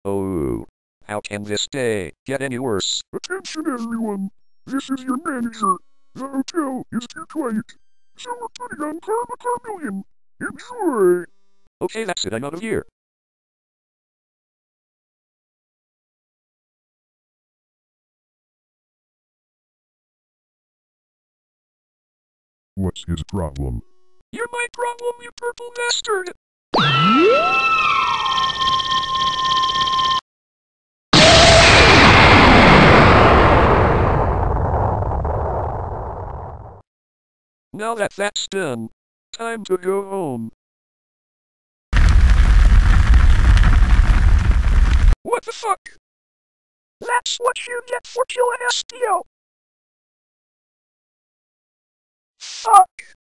Oh, how can this day get any worse? Attention everyone! This is your manager. The hotel is too quiet, so we're putting on Karma Carmillion. Enjoy! Okay, that's it, I'm out of here. What's his problem? You're my problem, you purple bastard! Now that that's done, time to go home. What the fuck? That's what you get for killing SDO. Fuck.